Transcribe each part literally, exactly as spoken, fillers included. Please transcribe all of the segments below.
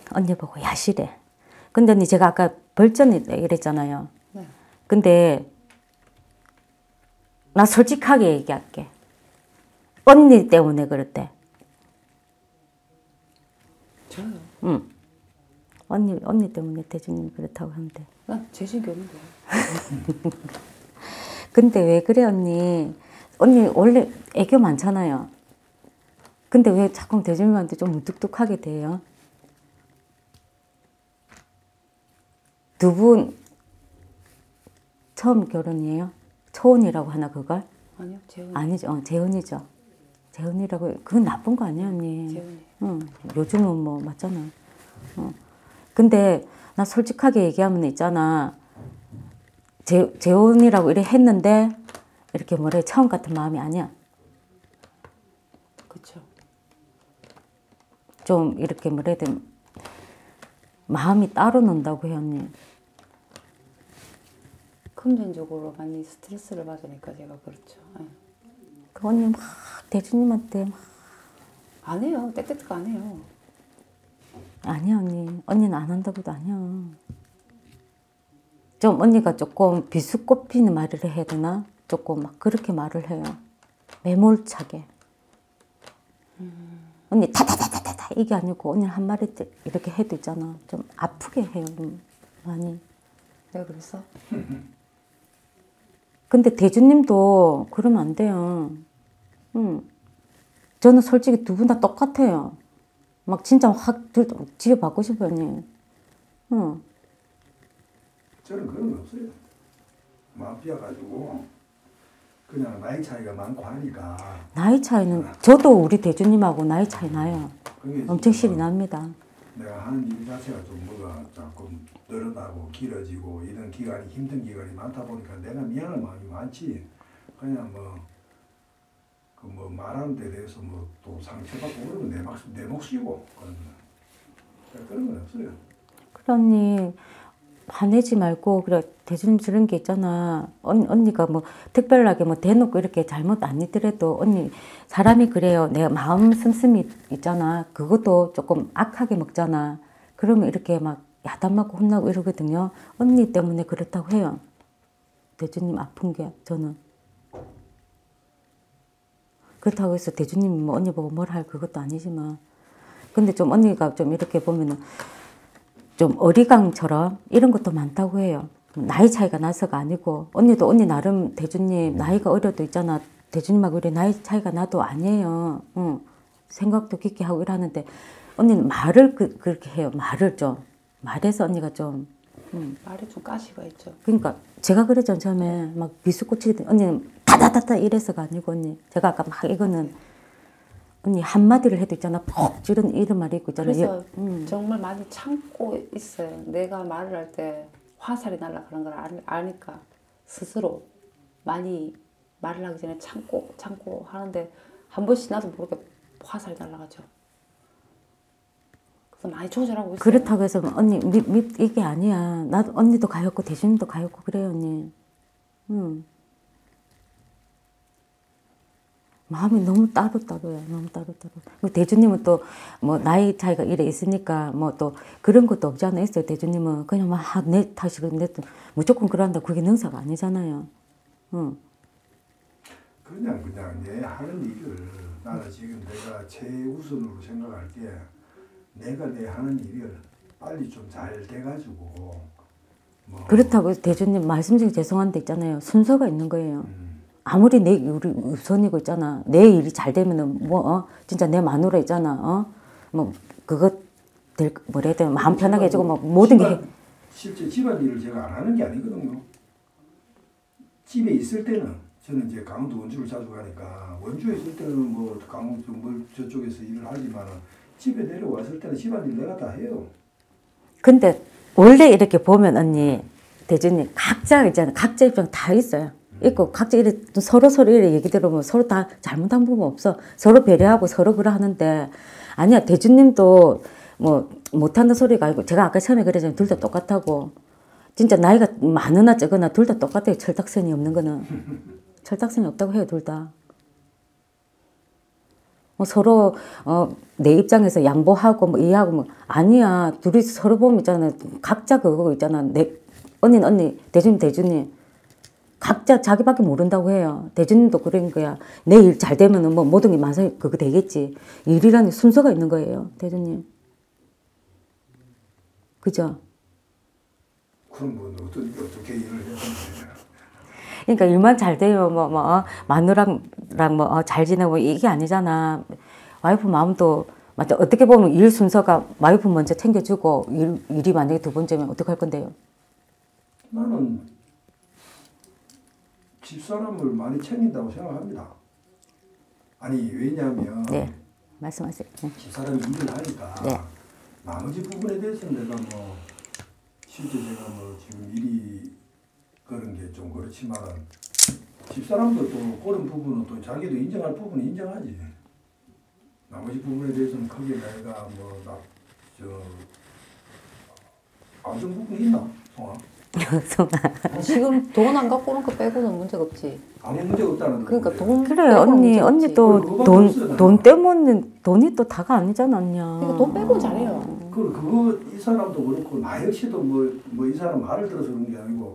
언니 보고 야시래. 근데 언니 제가 아까 벌전이 이랬잖아요. 네. 근데 나 솔직하게 얘기할게. 언니 때문에 그랬대. 저요? 응. 언니, 언니 때문에 대준님이 그렇다고 하는데. 난 재식이 없는데. 근데 왜 그래 언니? 언니 원래 애교 많잖아요. 근데 왜 자꾸 대준님한테 좀 무뚝뚝하게 돼요? 두 분 처음 결혼이에요? 초혼이라고 하나 그걸? 아니요, 재훈이. 아니죠. 어, 재혼이죠. 재혼이라고. 그건 나쁜 거 아니야 언니. 재훈이. 응. 요즘은 뭐 맞잖아. 어. 근데 나 솔직하게 얘기하면 있잖아. 재, 재혼이라고 이래 했는데 이렇게 뭐래 처음 같은 마음이 아니야. 그쵸. 좀 이렇게 뭐래든 마음이 따로 논다고 해 언니. 금전적으로 많이 스트레스를 받으니까 제가 그렇죠. 네. 그 언니 막 대주님한테 막 안 해요. 떼떼떼가 안 해요. 아니야 언니. 언니는 안 한다고도 아니야. 좀 언니가 조금 비수꽃피는 말을 해야 되나? 조금 막 그렇게 말을 해요. 매몰차게. 음. 언니 타타타타타타 이게 아니고 언니 한 마리 이렇게 해도 있잖아. 좀 아프게 해요. 좀 많이. 내가 그랬어? 근데 대주님도 그러면 안 돼요. 응. 저는 솔직히 두 분 다 똑같아요. 막 진짜 확 지어받고 싶어요, 언니. 응. 저는 그런 거 없어요. 마피아가지고 그냥 나이 차이가 많고 하니까. 나이 차이는 저도 우리 대주님하고 나이 차이 나요. 엄청 실이 납니다. 내가 하는 일 자체가 좀 뭐가 조금 늘어나고 길어지고 이런 기간이 힘든 기간이 많다 보니까 내가 미안한 마음이 많지. 그냥 뭐 그 뭐 말하는 데 대해서 뭐 또 상처받고 그러면 내 목, 내 몫이고 그런 건 그런 건 없어요. 그래 언니 화내지 말고 그래 대주님 저런 게 있잖아. 언, 언니가 뭐 특별하게 뭐 대놓고 이렇게 잘못 아니더라도 언니 사람이 그래요. 내가 마음 씀씀이 있잖아. 그것도 조금 악하게 먹잖아. 그러면 이렇게 막 야단 맞고 혼나고 이러거든요. 언니 때문에 그렇다고 해요. 대주님 아픈 게 저는. 그렇다고 해서 대주님이 뭐 언니 보고 뭘 할 그것도 아니지만. 근데 좀 언니가 좀 이렇게 보면은 좀 어리광처럼 이런 것도 많다고 해요. 나이 차이가 나서가 아니고 언니도 언니 나름 대주님 나이가 어려도 있잖아. 대주님하고 우리 나이 차이가 나도 아니에요. 응. 생각도 깊게 하고 이러는데 언니는 말을 그, 그렇게 해요. 말을 좀. 말해서 언니가 좀. 응. 말에 좀 가시가 있죠. 그러니까 제가 그랬잖아 처음에 막 비수꽃이 언니는 다다다다 이래서가 아니고 언니 제가 아까 막 이거는 언니 한마디를 해도 있잖아. 퍽 찌른 이런 말이 있고 있잖아. 그래서 음. 정말 많이 참고 있어요. 내가 말을 할 때 화살이 날라 그런 걸 알, 아니까 스스로 많이 말을 하기 전에 참고 참고 하는데 한 번씩 나도 모르게 화살이 날라가죠. 그래서 많이 조절하고 있어요. 그렇다고 해서 언니 미, 미, 이게 아니야. 나도 언니도 가였고 대주님도 가였고 그래요 언니. 응. 마음이 너무 따로따로야. 너무 따로따로. 대주님은 또 뭐 나이 차이가 이래 있으니까 뭐 또 그런 것도 없지 않아 있어요. 대주님은 그냥 막 내 탓이고 내 무조건 그런다. 그게 능사가 아니잖아요. 응. 그냥 그냥 내 하는 일을 나는 지금 내가 최우선으로 생각할 게 내가 내 하는 일을 빨리 좀 잘 돼가지고 뭐 그렇다고 대주님 말씀 중에 죄송한데 있잖아요. 순서가 있는 거예요. 음. 아무리 내 우리 우선이고 있잖아. 내 일이 잘 되면은 뭐 어? 진짜 내 마누라 있잖아. 어? 뭐 그것 될 뭐라 해야 되나 마음 편하게 해주고 뭐 모든 게 해. 실제 집안일을 제가 안 하는 게 아니거든요. 집에 있을 때는 저는 이제 강원도 원주를 자주 가니까 원주에 있을 때는 뭐 강원도 뭐 저쪽에서 일을 하지만은 집에 내려왔을 때는 집안일 내가 다 해요. 근데 원래 이렇게 보면 언니 대주님 각자 있잖아. 각자 입장 다 있어요. 있고 각자 이래 서로 서로 이래 얘기 들으면 서로 다 잘못한 부분 없어. 서로 배려하고 서로 그러 하는데 아니야 대주님도 뭐 못한다 소리가 아니고 제가 아까 처음에 그랬잖아요. 둘 다 똑같다고. 진짜 나이가 많으나 적으나 둘 다 똑같아요. 철딱선이 없는 거는. 철딱선이 없다고 해요. 둘 다. 뭐 서로 어, 내 입장에서 양보하고 뭐 이해하고 뭐 아니야. 둘이 서로 보면 있잖아. 각자 그거 있잖아. 내 언니는 언니, 대주님 대주님. 각자 자기밖에 모른다고 해요. 대주님도 그런 거야. 내 일 잘 되면은 뭐 모든 게 만사 그거 되겠지. 일이라는 순서가 있는 거예요. 대주님. 그죠? 그럼 뭐 어떻게 어떻게 일을 해야 되나? 그러니까 일만 잘 돼요. 뭐, 뭐, 어, 마누라랑 뭐, 어, 잘 지내고 이게 아니잖아. 와이프 마음도, 맞아. 어떻게 보면 일 순서가 와이프 먼저 챙겨주고 일, 일이 만약에 두 번째면 어떡할 건데요? 나는 집사람을 많이 챙긴다고 생각합니다. 아니, 왜냐하면 네. 말씀하세요. 네. 집사람이 일을 하니까 네. 나머지 부분에 대해서는 내가 뭐 실제 제가 뭐 지금 일이 그런 게 좀 그렇지만 집사람도 또 그런 부분은 또 자기도 인정할 부분은 인정하지. 나머지 부분에 대해서는 크게 내가 뭐나저 안전 부분이 있나? 성아? 지금 돈 안 갖고 오는 거 빼고는 문제가 없지. 아무 문제 없다는 그러니까 거예요. 돈 그래 빼고는 언니 문제가 언니 없지. 또 그거밖에 없어요, 돈 돈 나는. 때문에 돈이 또 다가 아니잖아 언니야. 그러니까 돈 빼고 잘해요. 그 그거 이 사람도 그렇고 나 역시도 뭐 뭐 이 사람 말을 들어서 그런 게 아니고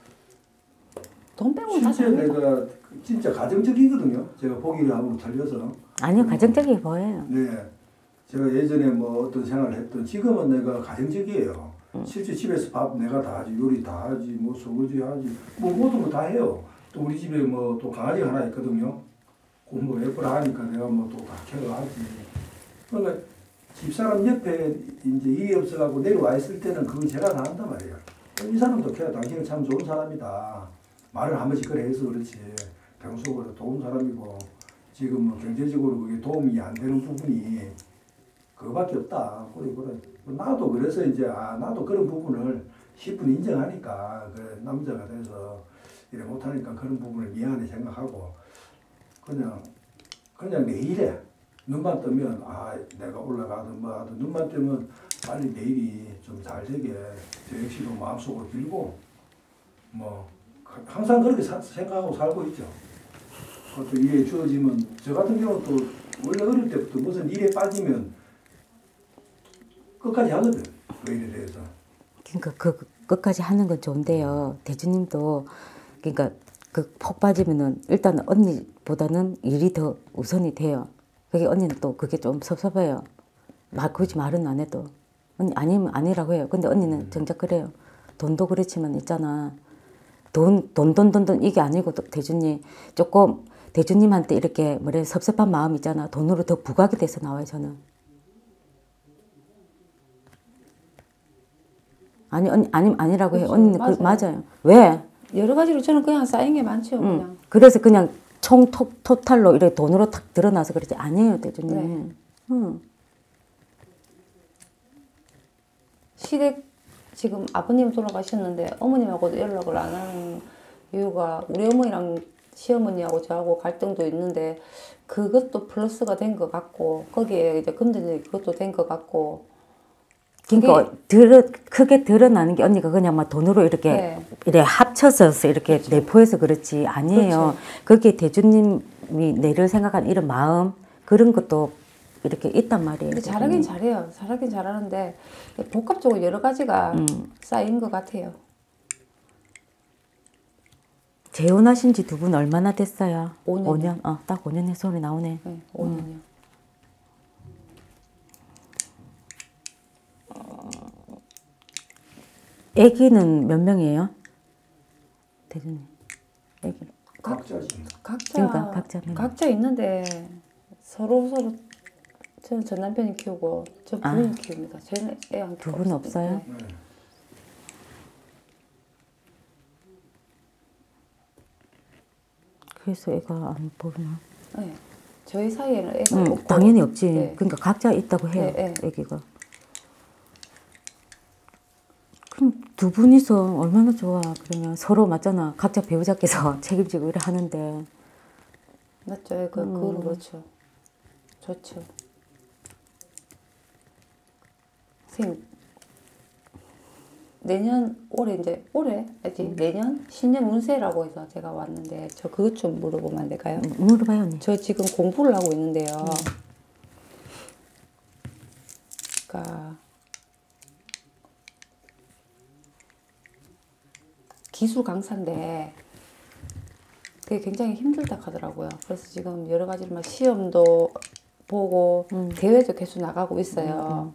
돈 빼고 다 실제 잘해요. 내가 진짜 가정적이거든요. 제가 보기를 하고 틀려서. 아니요 가정적이 뭐예요? 네. 제가 예전에 뭐 어떤 생활을 했던 지금은 내가 가정적이에요. 음. 실제 집에서 밥 내가 다 하지, 요리 다 하지, 뭐 설거지 하지, 뭐 모든 거 다 해요. 또 우리 집에 뭐 또 강아지가 하나 있거든요. 그뭐 예쁘라 하니까 내가 뭐 또 다 케어하지. 그러니까 집사람 옆에 이제 일이 없어가고 내려와 있을 때는 그건 제가 다 한단 말이에요. 이 사람도 걔 당신은 참 좋은 사람이다. 말을 한 번씩 그래 해서 그렇지. 평소에 좋은 사람이고 지금 뭐 경제적으로 그게 도움이 안 되는 부분이 그거밖에 없다. 그래 그래. 나도 그래서 이제 아 나도 그런 부분을 십 분 인정하니까 그 남자가 돼서 이래 못하니까 그런 부분을 미안해 생각하고 그냥 그냥 내일에 눈만 뜨면 아 내가 올라가든 뭐 하든 눈만 뜨면 빨리 내일이 좀 잘 되게 저 역시도 마음속으로 빌고 뭐 항상 그렇게 사, 생각하고 살고 있죠. 그것도 일에 주어지면 저 같은 경우는 또 원래 어릴 때부터 무슨 일에 빠지면 끝까지 하거든. 그 일에 대해서. 그러니까 그 끝까지 하는 건 좋은데요. 대주님도 그러니까 그 폭 빠지면은 일단 언니보다는 일이 더 우선이 돼요. 그게 언니는 또 그게 좀 섭섭해요. 말 굳이 말은 안 해도 언니 아니면 아니라고 해요. 근데 언니는 정작 그래요. 돈도 그렇지만 있잖아. 돈, 돈, 돈, 돈, 돈 이게 아니고 또 대주님 조금 대주님한테 이렇게 뭐래 섭섭한 마음 있잖아. 돈으로 더 부각이 돼서 나와요 저는. 아니 언니 아니 아니라고 해요. 그렇죠. 언니는 맞아요. 그 맞아요. 왜? 여러 가지로 저는 그냥 쌓인 게 많죠. 응. 그냥. 그래서 그냥 총 토, 토탈로 이렇게 돈으로 탁 드러나서 그러지 아니에요 대주님. 네. 응. 시댁 지금 아버님 돌아가셨는데 어머님하고도 연락을 안 하는 이유가 우리 어머니랑 시어머니하고 저하고 갈등도 있는데 그것도 플러스가 된 것 같고 거기에 이제 금전적인 그것도 된 것 같고 그러니까 드러, 크게 드러나는 게 언니가 그냥 막 돈으로 이렇게 네. 이렇게 합쳐서 이렇게 그렇죠. 내포해서 그렇지 아니에요. 그렇죠. 그게 대주님이 내를 생각한 이런 마음 그런 것도 이렇게 있단 말이에요. 근데 잘하긴 잘해요. 잘하긴 잘하는데 복합적으로 여러 가지가 음. 쌓인 것 같아요. 재혼하신 지 두 분 얼마나 됐어요? 오 년이요. 오 년? 어, 딱 오 년의 소리 나오네. 네, 오 년이요. 애기는 몇 명이에요? 대주님. 애기. 각자지. 각자 그러니까 각자 몇 명. 각자 있는데 서로 서로 저는 전 남편이 키우고 저 부인이 아. 키웁니다. 저는 애 안 두 키우고 분 없어요. 없어요? 네. 그래서 애가 안 보나? 네. 네. 저희 사이에는 애가 응, 없고 당연히 없지. 네. 그러니까 각자 있다고 해요. 네, 네. 애기가. 그럼 두 분이서 얼마나 좋아. 그러면 서로 맞잖아. 각자 배우자께서 책임지고 이래 하는데. 맞죠? 예, 그, 음. 그거는 그렇죠. 좋죠. 선생님, 내년, 올해 이제, 올해? 아직 음. 내년? 신년 운세라고 해서 제가 왔는데, 저 그것 좀 물어보면 안 될까요? 물어봐요, 언니. 저 지금 공부를 하고 있는데요. 보니까 기술 강사인데 그게 굉장히 힘들다 하더라고요. 그래서 지금 여러 가지로 막 시험도 보고 음. 대회도 계속 나가고 있어요. 음,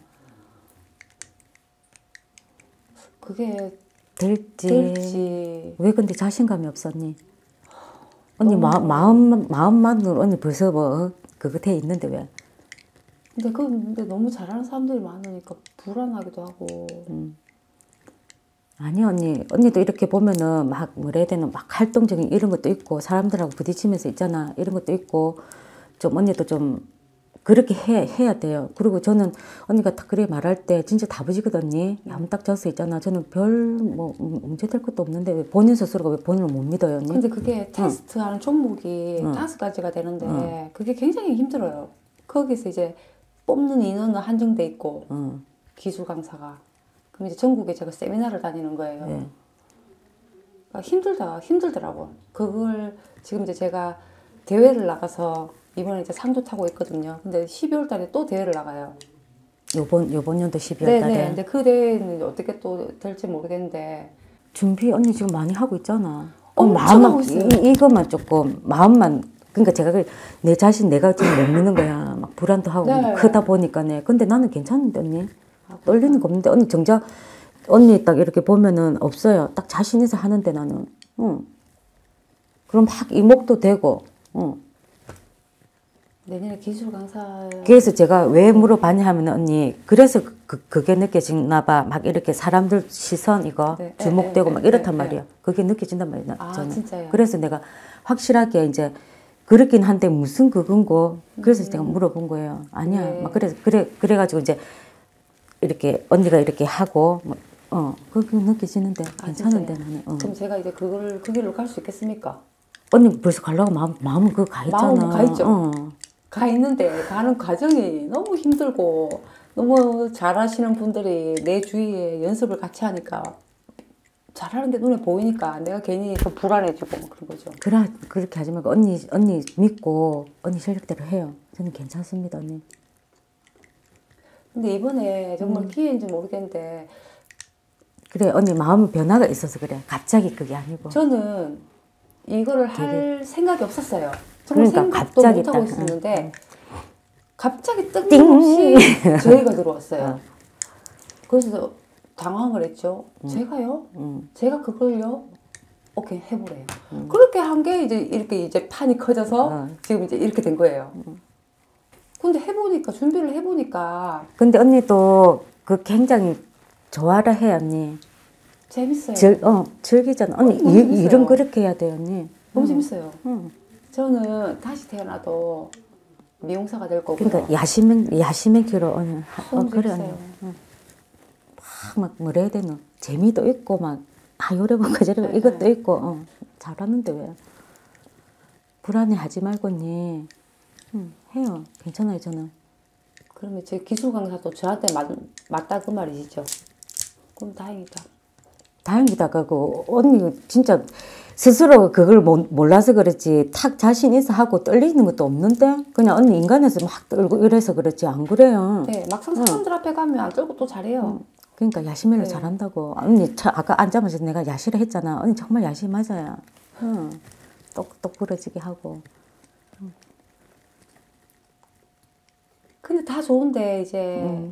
그게 될지. 될지 왜 근데 자신감이 없었니? 언니 너무- 마, 마음 마음만으로 언니 벌써 뭐 그거 돼 있는데 왜? 근데 그 근데 너무 잘하는 사람들이 많으니까 불안하기도 하고 음. 아니 언니 언니도 이렇게 보면은 막 뭐라 해야 되나 막 활동적인 이런 것도 있고 사람들하고 부딪히면서 있잖아 이런 것도 있고 좀 언니도 좀 그렇게 해, 해야 돼요. 그리고 저는 언니가 딱 그렇게 말할 때 진짜 다부지거든요. 야무딱 져서 있잖아. 저는 별 뭐 문제될 것도 없는데 왜 본인 스스로가 왜 본인을 못 믿어요 언니? 근데 그게 테스트하는 종목이 응. 다섯 가지가 되는데 그게 굉장히 힘들어요. 거기서 이제 뽑는 인원은 한정돼 있고 응. 기술 강사가 그럼 이제 전국에 제가 세미나를 다니는 거예요. 네. 그러니까 힘들다 힘들더라고. 그걸 지금 이제 제가 대회를 나가서 이번에 이제 상도 타고 있거든요. 근데 십이월 달에 또 대회를 나가요. 요번 요번 연도 십이월 달에. 네네. 근데 그 대회는 어떻게 또 될지 모르겠는데 준비 언니 지금 많이 하고 있잖아. 엄청 마음만 하고 있어요. 이, 이것만 조금 마음만 그러니까 제가 그 내 자신 내가 지금 못 믿는 거야. 막 불안도 하고 네. 크다 보니까네. 근데 나는 괜찮은데 언니 떨리는 거 없는데 언니 정작 언니 딱 이렇게 보면은 없어요. 딱 자신 있어 하는데 나는. 응. 그럼 막 이목도 되고. 응. 내년에 기술 강사 그래서 제가 왜 물어봤냐 하면 언니 그래서 그, 그게 느껴지나 봐. 막 이렇게 사람들 시선 이거 네, 주목되고 네, 막 네, 이렇단 네, 말이야. 그게 느껴진단 말이야. 아, 저는. 진짜요? 그래서 내가 확실하게 이제 그렇긴 한데 무슨 그건고. 그래서 제가 물어본 거예요. 아니야. 네. 막 그래서 그래 그래가지고 이제 이렇게 언니가 이렇게 하고 뭐, 어 그게 느껴지는데 아, 괜찮은데 진짜요? 나는. 어. 그럼 제가 이제 그걸 그 길로 갈 수 있겠습니까? 언니 벌써 가려고 마음 마음은 그거 가 있잖아. 마음은 가 있죠. 어. 가 있는데 가는 과정이 너무 힘들고 너무 잘하시는 분들이 내 주위에 연습을 같이 하니까 잘하는 게 눈에 보이니까 내가 괜히 더 불안해지고 막 그런 거죠. 그래 그렇게 하지 말고 언니 언니 믿고 언니 실력대로 해요. 저는 괜찮습니다 언니. 근데 이번에 정말 음. 기회인지 모르겠는데 그래 언니 마음 변화가 있어서 그래. 갑자기 그게 아니고. 저는 이거를 할 생각이 없었어요. 정말 그러니까 생각도 갑자기 못하고 딱, 있었는데 갑자기 뜬금없이 저희가 들어왔어요. 그래서 당황을 했죠. 제가요? 음. 제가 그걸요? 오케이 해보래요. 그렇게 한 게 이제 이렇게 이제 판이 커져서 어. 지금 이제 이렇게 된 거예요. 근데 해보니까 준비를 해보니까 근데 언니도 그 굉장히 좋아라 해 언니. 재밌어요. 즐, 어 즐기잖아. 언니 너무 일, 재밌어요. 일은 그렇게 해야 돼 언니. 너무 응. 재밌어요. 응. 저는 다시 태어나도 미용사가 될 거고요. 그러니까 야심행 야심행키로 언니. 하- 어 너무 그래 재밌어요. 언니. 응. 막, 막 뭐라 해야 되노. 재미도 있고 막 아 요래볼까 저래볼까 네, 이것도 네. 있고 어. 잘하는데 왜 불안해하지 말고 언니. 응, 해요. 괜찮아요 저는. 그러면 제 기술 강사도 저한테 맞, 맞다 그 말이시죠? 그럼 다행이다. 다행이다. 그거 언니 진짜 스스로 그걸 모, 몰라서 그렇지 탁 자신 있어 하고 떨리는 것도 없는데 그냥 언니 인간에서 막 떨고 이래서 그렇지 안 그래요. 네, 막상 사람들 앞에 가면 안 떨고 또 잘해요. 그러니까 야심회를 네. 잘한다고. 언니 차, 아까 앉아면서 내가 야시를 했잖아. 언니 정말 야시 맞아요. 응. 똑똑 부러지게 하고. 근데 다 좋은데 이제 음.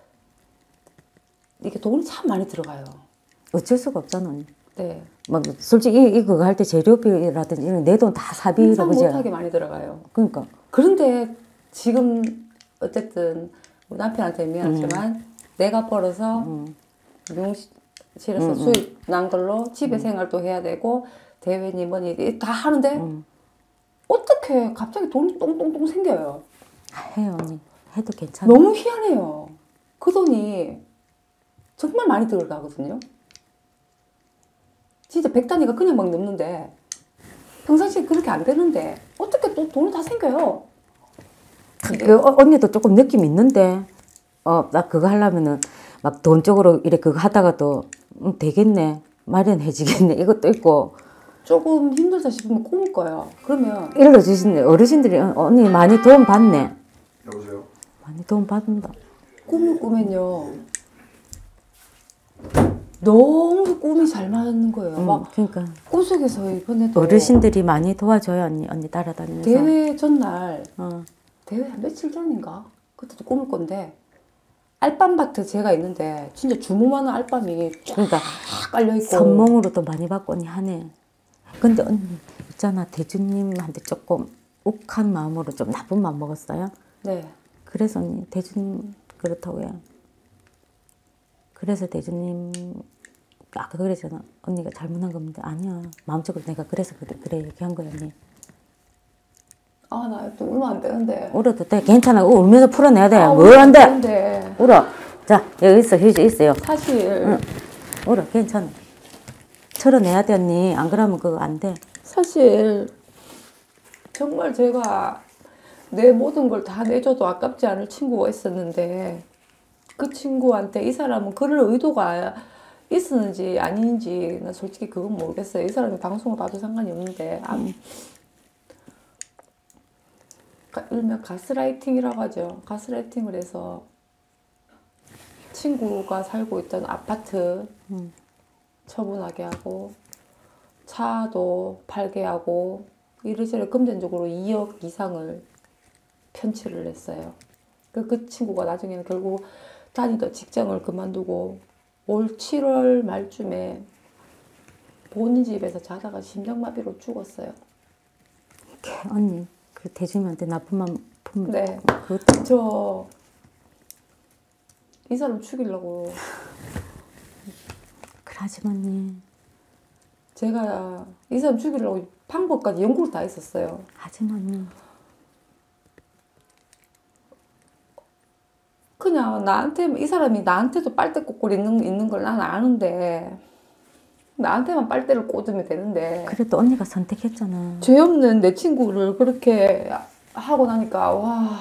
이게 돈이 참 많이 들어가요. 어쩔 수가 없잖아. 언니. 네, 막 솔직히 이, 이거 할 때 재료비라든지 이런 내 돈 다 사비로 상상 그지. 못하게 많이 들어가요. 그러니까 그런데 지금 어쨌든 우리 남편한테 미안하지만 내가 벌어서 음. 미용실에서 음, 음. 수입 난 걸로 집에 생활도 해야 되고 대회니 뭐니 다 하는데 음. 어떻게 갑자기 돈이 똥똥똥 생겨요. 해요 언니. 해도 괜찮아. 너무 희한해요. 그 돈이 정말 많이 들어가거든요. 진짜 백 단위가 그냥 막 넘는데 평상시에 그렇게 안 되는데 어떻게 또 돈이 다 생겨요. 그 어, 언니도 조금 느낌 있는데 어 나 그거 하려면은 막 돈 쪽으로 이렇게 그거 하다가도 음, 되겠네 마련해지겠네 이것도 있고 조금 힘들다 싶으면 꿈을 꿔요. 그러면 일러 주신데 어르신들이 어, 언니 많이 도움 받네 여보세요? 많이 도움 받는다 꿈을 꾸면요 너무 꿈이 잘 맞는 거예요. 응, 막 그러니까 꿈속에서 이번에도 어르신들이 많이 도와줘요 언니. 언니 따라다니면서. 대회 전날 어. 대회 한 며칠 전인가 그때도 꿈을 꾼데 알밤밭에 제가 있는데 진짜 주무만한 알밤이 쫙 그러니까 깔려있고 선몽으로도 많이 받고 언니 하네. 근데 언니 있잖아 대주님한테 조금 욱한 마음으로 좀 나쁜 마음 먹었어요. 네. 그래서 언니 대주님 그렇다고요. 그래서 대주님 아까 그랬잖아. 언니가 잘못한 겁니다. 아니야. 마음속으로 내가 그래서 그래, 그래 얘기한 거야 언니. 아 나 또 울면 안 되는데 울어도 돼. 괜찮아. 울면서 풀어내야 돼. 아, 뭘 안 돼. 되는데. 울어. 자 여기 있어. 휴지 있어요. 사실 응. 울어. 괜찮아. 털어내야 돼 언니. 안 그러면 그거 안 돼. 사실 정말 제가 내 모든 걸 다 내줘도 아깝지 않을 친구가 있었는데 그 친구한테 이 사람은 그럴 의도가 있었는지 아닌지 나 솔직히 그건 모르겠어요. 이 사람이 방송을 봐도 상관이 없는데 아, 일명 가스라이팅이라고 하죠. 가스라이팅을 해서 친구가 살고 있던 아파트 음. 처분하게 하고 차도 팔게 하고 이래저래 금전적으로 이억 이상을 편취를 했어요. 그, 그 친구가 나중에는 결국 다니던 직장을 그만두고 올 칠월 말쯤에 본인 집에서 자다가 심장마비로 죽었어요. 언니 그 대주님한테 나쁜 마음 품. 네. 그것도 저 이 사람 죽이려고 그러지만 언니 제가 이 사람 죽이려고 방법까지 연구를 다 했었어요. 하지만 언니 그냥 나한테 이 사람이 나한테도 빨대 꽂고 있는, 있는 걸 난 아는데 나한테만 빨대를 꽂으면 되는데 그래도 언니가 선택했잖아. 죄 없는 내 친구를 그렇게 하고 나니까 와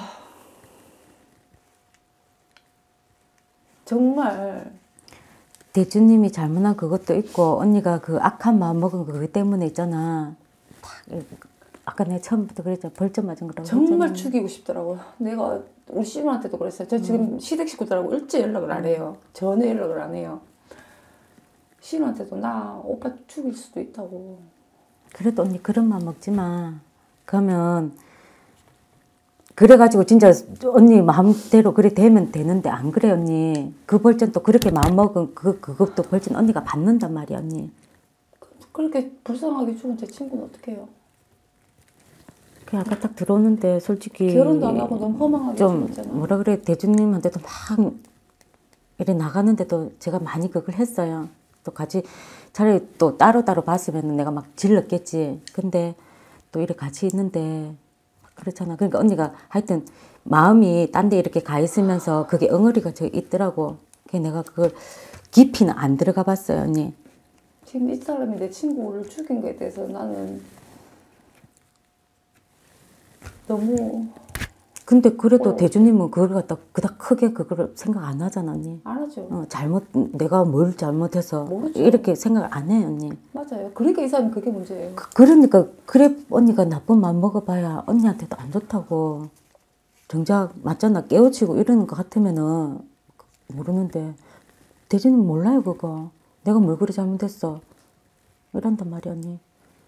정말 대주님이 잘못한 그것도 있고 언니가 그 악한 마음 먹은 거 그것 때문에 있잖아. 딱 아까 내가 처음부터 그랬잖아. 벌점 맞은 거라고 정말 했잖아. 죽이고 싶더라고요. 내가 우리 시누한테도 그랬어요. 저 지금 음. 시댁 식구들하고 일제 연락을 안 해요. 전혀 연락을 안 해요. 시누한테도 나 오빠 죽일 수도 있다고. 그래도 언니 그런 마음 먹지 마. 그러면 그래가지고 진짜 언니 마음대로 그래 되면 되는데 안 그래 언니. 그 벌점 또 그렇게 마음 먹은 그 그것도 벌점 언니가 받는단 말이야 언니. 그렇게 불쌍하게 죽은 제 친구는 어떻게 해요? 그 아까 딱 들어오는데 솔직히 결혼도 안 하고 너무 허망하게 좀 죽었잖아. 뭐라 그래 대주님한테도 막 이래 나가는데도 제가 많이 그걸 했어요. 또 같이 차라리 또 따로따로 봤으면 내가 막 질렀겠지. 근데 또 이렇게 같이 있는데 그렇잖아. 그러니까 언니가 하여튼 마음이 딴 데 이렇게 가 있으면서 그게 엉어리가 저 있더라고. 그래서 내가 그걸 깊이는 안 들어가 봤어요 언니. 지금 이 사람이 내 친구를 죽인 거에 대해서 나는 너무 근데 그래도 어. 대주님은 그걸 갖다 그닥 크게 그거를 생각 안 하잖아 언니. 안 하죠. 어, 잘못 내가 뭘 잘못해서 모르죠. 이렇게 생각을 안 해요 언니. 맞아요. 그러니까 이 사람이 그게 문제예요. 그, 그러니까 그래 언니가 나쁜 마음 먹어봐야 언니한테도 안 좋다고. 정작 맞잖아 깨우치고 이러는 것 같으면은 모르는데 대주님 몰라요 그거. 내가 뭘 그리 잘못했어 이런단 말이야 언니.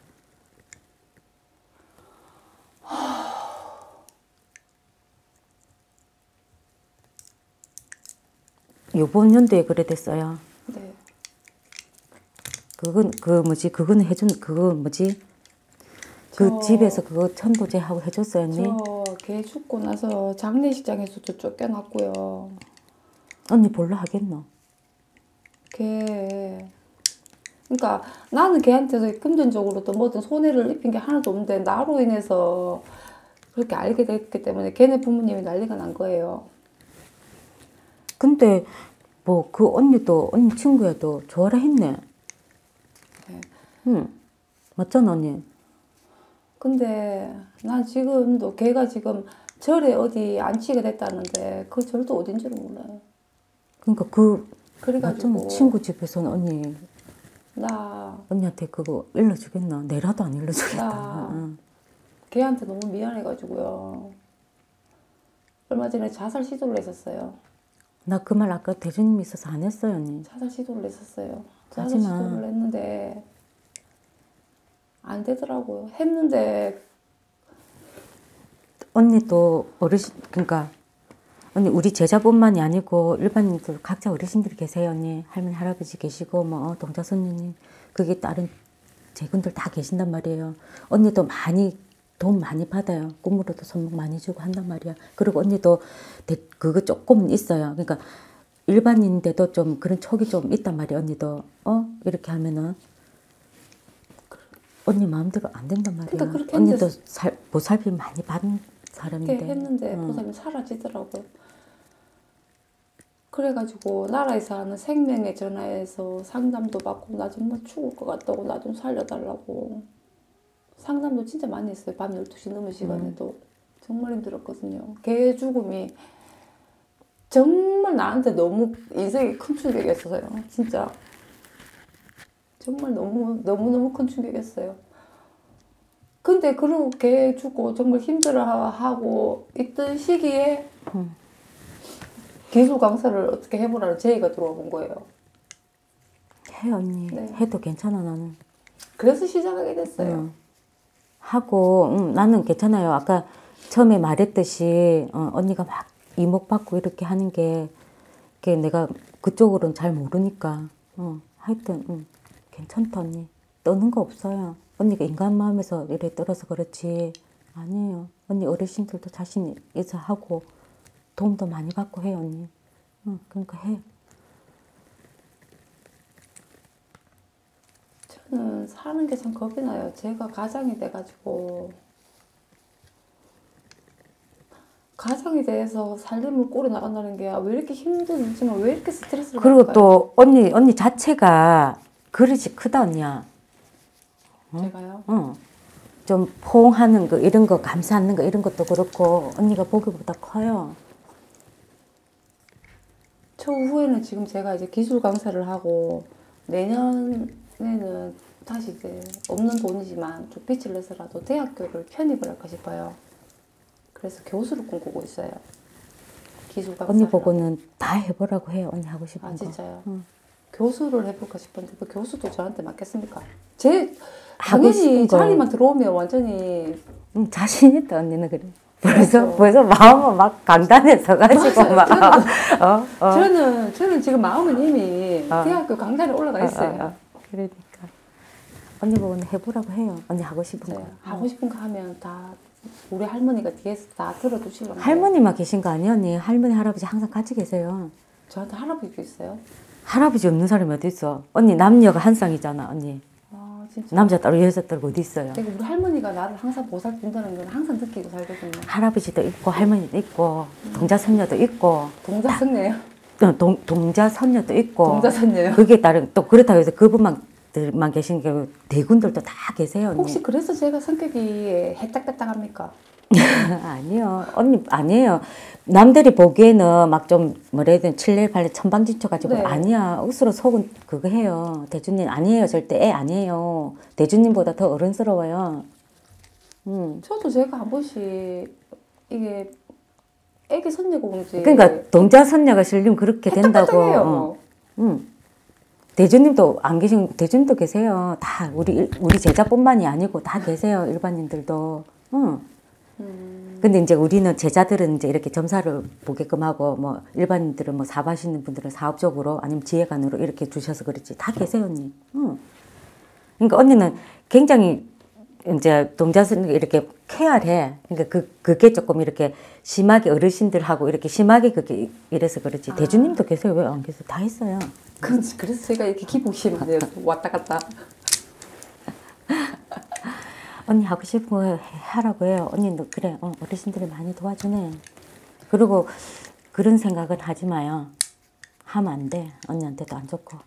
요번 연도에 그래 됐어요. 네. 그건 그 뭐지 그거는 해준 그거 뭐지 그 저- 집에서 그거 천도제 하고 해줬어요 언니. 저걔 죽고 나서 장례식장에서도 쫓겨났고요. 언니 볼로 하겠노? 걔 그러니까 나는 걔한테서 금전적으로도 뭐든 손해를 입힌 게 하나도 없는데 나로 인해서 그렇게 알게 됐기 때문에 걔네 부모님이 난리가 난 거예요. 근데 뭐 그 언니도 언니 친구야도 좋아라 했네. 네. 응 맞잖아 언니. 근데 난 지금도 걔가 지금 절에 어디 안치게 됐다는데 그 절도 어딘지를 몰라요. 그러니까 그 그래가지고 맞잖아 친구 집에서는 언니 나 언니한테 그거 일러주겠나? 내라도 안 일러주겠다. 나- 응. 걔한테 너무 미안해가지고요. 얼마 전에 자살 시도를 했었어요. 나 그 말 아까 대주님이 있어서 안 했어요, 언니. 자살 시도를 했었어요. 자살 하지마. 시도를 했는데 안 되더라고요. 했는데 언니도 어르신, 그러니까 언니 우리 제자뿐만이 아니고 일반인들 각자 어르신들이 계세요, 언니. 할머니, 할아버지 계시고 뭐 동자 손님, 그게 다른 제군들 다 계신단 말이에요. 언니도 많이 돈 많이 받아요. 꿈으로도 손목 많이 주고 한단 말이야. 그리고 언니도 대, 그거 조금은 있어요. 그러니까 일반인인데도 좀 그런 촉이 좀 있단 말이야. 언니도 어 이렇게 하면은 언니 마음대로 안 된단 말이야. 그러니까 그렇게 언니도 했는데- 살, 보살핌 많이 받은 사람인데. 그렇게 했는데 응. 보살이 사라지더라고요. 그래가지고 나라에서 하는 생명에 전화해서 상담도 받고 나 정말 죽을 것 같다고 나 좀 살려달라고 상담도 진짜 많이 했어요. 밤 열두 시 넘은 시간에도 정말 힘들었거든요. 걔 죽음이 정말 나한테 너무 인생에 큰 충격이었어요. 진짜 정말 너무 너무너무 큰 충격이었어요. 근데 그렇게 죽고 정말 힘들어하고 있던 시기에 응. 기술 강사를 어떻게 해보라는 제의가 들어온 거예요. 해 언니. 네. 해도 괜찮아 나는. 그래서 시작하게 됐어요. 응. 하고 응, 나는 괜찮아요. 아까 처음에 말했듯이 어, 언니가 막 이목 받고 이렇게 하는 게 그게 내가 그쪽으로는 잘 모르니까 어, 하여튼 응, 괜찮다 언니. 떠는 거 없어요. 언니가 인간 마음에서 이래 떨어서 그렇지 아니에요. 언니 어르신들도 자신 있어 하고 도움도 많이 받고 해요 언니. 응, 그러니까 해. 저는 사는 게 참 겁이 나요. 제가 가장이 돼가지고 가장이 돼서 살림을 꾸려 나간다는 게 왜 이렇게 힘들지만 왜 이렇게 스트레스를 그리고 받을까요? 또 언니 언니 자체가 그릇이 크다 언니야. 제가요? 어. 좀 포옹하는 거 이런 거 감싸는 거 이런 것도 그렇고 언니가 보기보다 커요. 추후에는 지금 제가 이제 기술 강사를 하고 내년에는 다시 이제 없는 돈이지만 좀 빚을 내서라도 대학교를 편입을 할까 싶어요. 그래서 교수를 꿈꾸고 있어요. 기술 강사. 언니 보고는 다 해보라고 해요. 언니 하고 싶은 아 거. 진짜요? 응. 교수를 해볼까 싶은데 그 교수도 저한테 맞겠습니까? 제 하고 당연히 싶은 거. 자리만 들어오면 완전히 응, 자신 있다 언니는 그래. 벌써 그렇죠. 벌써 마음은 막 강단에 서가지고 맞아요. 막. 어, 어. 저는 저는 지금 마음은 이미 어. 대학교 강단에 올라가 있어요. 어, 어, 어. 그러니까 언니 보고는 해보라고 해요. 언니 하고 싶은 네, 거. 하고 싶은 거 하면 다 우리 할머니가 뒤에서 다 들어주시려고. 할머니만 계신 거 아니에요 언니? 할머니 할아버지 항상 같이 계세요. 저한테 할아버지도 있어요? 할아버지 없는 사람이 어디 있어? 언니 남녀가 한 쌍이잖아 언니. 아 진짜. 남자 따로 여자 따로 어디 있어요? 내가 우리 할머니가 나를 항상 보살핀다는 건 항상 느끼고 살거든요. 할아버지도 있고 할머니도 있고 동자 손녀도 있고 동자선녀요? 어, 동, 동자 손녀도 있고 동자선녀요? 그게 다른 또 그렇다고 해서 그분만들만 계신 게 대군들도 다 계세요 언니. 혹시 그래서 제가 성격이 해딱해딱합니까? 아니요 언니 아니에요. 남들이 보기에는 막 좀 뭐라 해야 되나 칠레 발레 천방지축 가지고 네. 아니야. 억수로 속은 그거 해요. 대주님 아니에요. 절대 애 아니에요. 대주님보다 더 어른스러워요. 음. 저도 제가 한 번씩 이게 애기 손녀고 그런지 그러니까 동자 선녀가 실리면 그렇게 된다고. 해딱해딱해요. 어. 음. 대주님도 안 계신 대주님도 계세요. 다 우리 일- 우리 제자뿐만이 아니고 다 계세요. 일반인들도. 응. 음, 근데 이제 우리는 제자들은 이제 이렇게 점사를 보게끔 하고 뭐 일반인들은 뭐 사업하시는 분들은 사업적으로 아니면 지혜관으로 이렇게 주셔서 그렇지 다 계세요 언니. 응. 그러니까 언니는 굉장히 이제 동자선 이렇게 케어해. 그러니까 그 그게 조금 이렇게 심하게 어르신들하고 이렇게 심하게 그게 이래서 그렇지. 아. 대주님도 계세요. 왜 안 계세요? 다 있어요. 그- 그래서 제가 이렇게 기복심이 돼요. 왔다 갔다. 언니 하고 싶은 거 해- 하라고 해요. 언니도 그래. 어, 어르신들이 많이 도와주네. 그리고 그런 생각은 하지 마요. 하면 안 돼. 언니한테도 안 좋고.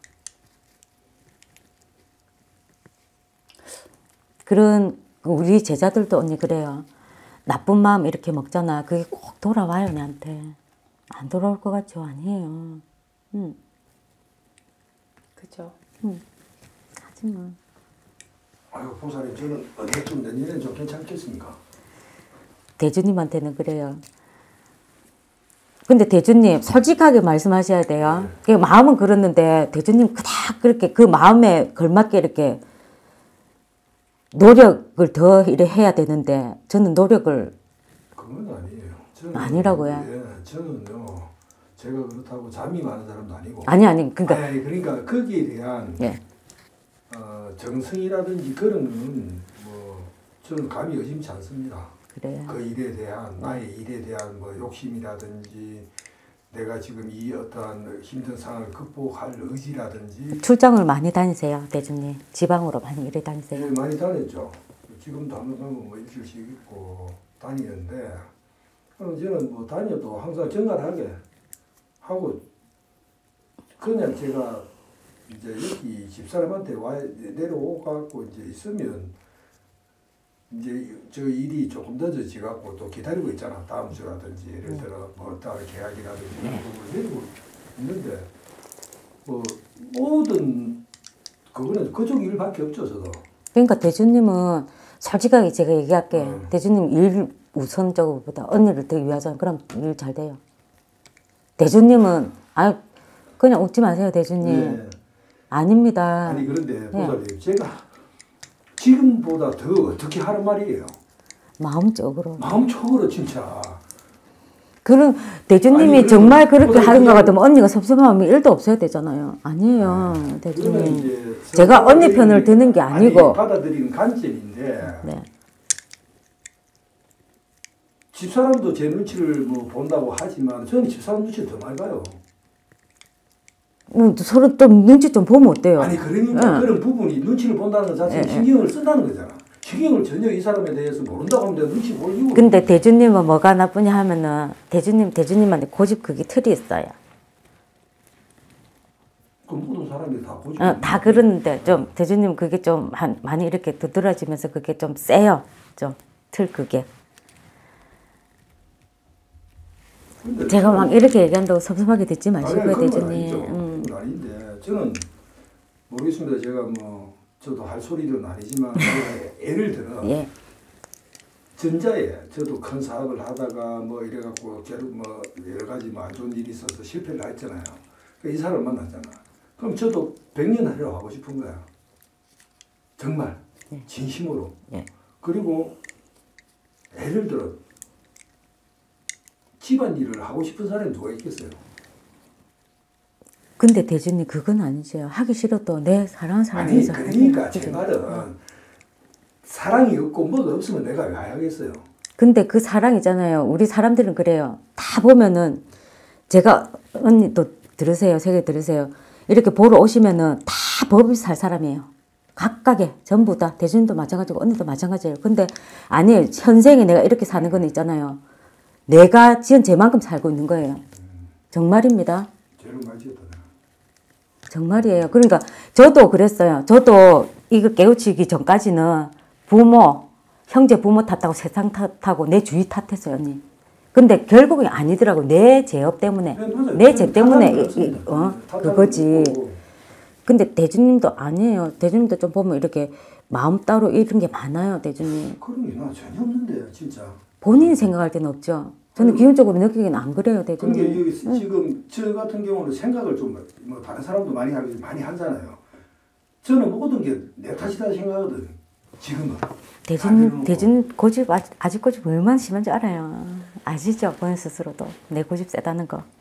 그런 우리 제자들도 언니 그래요. 나쁜 마음 이렇게 먹잖아. 그게 꼭 돌아와요 내한테. 안 돌아올 것 같죠? 아니에요. 응. 그죠? 하지 마. 아유 보살님 저는 언제쯤 내년에 좀 괜찮겠습니까? 대주님한테는 그래요. 근데 대주님 솔직하게 말씀하셔야 돼요. 그 마음은 그렇는데 대주님 그닥 그렇게 그 마음에 걸맞게 이렇게 노력을 더 이래 해야 되는데 저는 노력을 그건 아니에요. 저는, 아니라고요? 예, 저는요. 제가 그렇다고 잠이 많은 사람도 아니고. 아니 아니 그러니까 아니, 그러니까 거기에 대한 예. 어, 정성이라든지 그런 거는 뭐 저는 감히 의심치 않습니다. 그래요. 그 일에 대한 나의 일에 대한 뭐 욕심이라든지 내가 지금 이 어떠한 힘든 상황을 극복할 의지라든지 출장을 많이 다니세요, 대주님. 지방으로 많이 일해 다니세요. 예, 많이 다녔죠. 지금도 한번 가면 뭐 일주일씩 있고 다니는데 그럼 저는 뭐 다녀도 항상 정갈하게 하고 그냥 제가 이제 여기 집사람한테 와 내려오고 이제 있으면 이제 저 일이 조금 늦어지 갖고 또 기다리고 있잖아. 다음 주라든지 예를 들어 뭐 어떤 계약이라든지 이런 부분을 내리고 있는데 뭐 모든 그거는 그쪽 일밖에 없죠, 저도. 그러니까 대주님은 솔직하게 제가 얘기할게. 음. 대주님 일 우선적으로보다 언니를 더 위하잖아요. 그럼 일 잘 돼요. 대주님은 아 그냥 웃지 마세요, 대주님. 네. 아닙니다. 아니 그런데 보살님 제가 지금보다 더 어떻게 하는 말이에요. 마음적으로. 마음적으로 진짜. 그럼 대주님이 아니, 정말 그렇게 보살님 하는 것 그냥- 같으면 언니가 섭섭하면 일도 없어야 되잖아요. 아니에요, 그러면 대주님. 이제 제가 언니 서로 편을 드는 게 아니, 아니고. 받아들이는 관점인데 네. 집사람도 제 눈치를 뭐 본다고 하지만 저는 집사람 눈치를 더 많이 봐요. 음, 서로 좀 눈치 좀 보면 어때요? 아니 그러니까 응. 그런 부분이 눈치를 본다는 것 자체는 예, 예. 신경을 쓴다는 거잖아. 신경을 전혀 이 사람에 대해서 모른다고 하면 내가 눈치 볼 이유가 근데 대주님은 뭐가 나쁘냐 하면은 대주님 대주님한테 고집 그게 틀이 있어요. 그 모든 사람이 다 보지. 어, 다 그러는데 좀 대주님 그게 좀 한, 많이 이렇게 두드러지면서 그게 좀 세요. 좀 틀 그게. 근데 제가 막 이렇게 얘기한다고 섭섭하게 듣지 마시고요, 아니, 그건 대주님. 아니죠. 음. 그건 아닌데 저는 모르겠습니다. 제가 뭐 저도 할 소리는 아니지만 예를 들어 예. 전자에 저도 큰 사업을 하다가 뭐 이래갖고 결국 뭐 여러 가지 뭐 안 좋은 일이 있어서 실패를 했잖아요. 이 사람을 만났잖아. 그럼 저도 백 년 하려고 하고 싶은 거야. 정말 예. 진심으로. 예. 그리고 예를 들어 집안 일을 하고 싶은 사람이 누가 있겠어요? 근데 대주님 그건 아니죠. 하기 싫어도 내 사랑하는 사람이 아니 있어. 그러니까 제 그죠? 말은 사랑이 없고 뭐가 없으면 내가 왜 하겠어요? 근데 그 사랑이잖아요. 우리 사람들은 그래요. 다 보면은 제가 언니도 들으세요. 세계 들으세요. 이렇게 보러 오시면은 다 법이 살 사람이에요. 각각의 전부 다 대주님도 마찬가지고 언니도 마찬가지예요. 근데 아니에요. 현생에 내가 이렇게 사는 건 있잖아요. 내가 지은 죄만큼 살고 있는 거예요. 정말입니다. 죄를 많이 지었다. 정말이에요. 그러니까 저도 그랬어요. 저도 이거 깨우치기 전까지는 부모, 형제 부모 탓하고 세상 탓하고 내 주위 탓했어요, 언니. 근데 결국은 아니더라고. 내 죄업 때문에. 네, 맞아요. 내 죄 때문에 이- 탓하는 이- 거 어, 없습니다. 그거지. 거고. 근데 대주님도 아니에요. 대주님도 좀 보면 이렇게 마음 따로 이런 게 많아요, 대주님. 그런 게 나 전혀 없는데 진짜. 본인이 생각할 때는 없죠. 저는 기본적으로 느끼기는 안 그래요, 그게 대주님. 여기 지금 저 같은 경우는 생각을 좀 뭐 다른 사람도 많이 하기 많이 하잖아요. 저는 모든 게 내 탓이다 생각하거든. 지금은. 대주님, 대주님 고집, 아직, 아직 고집 얼마나 심한지 알아요. 아시죠? 본인 스스로도. 내 고집 세다는 거.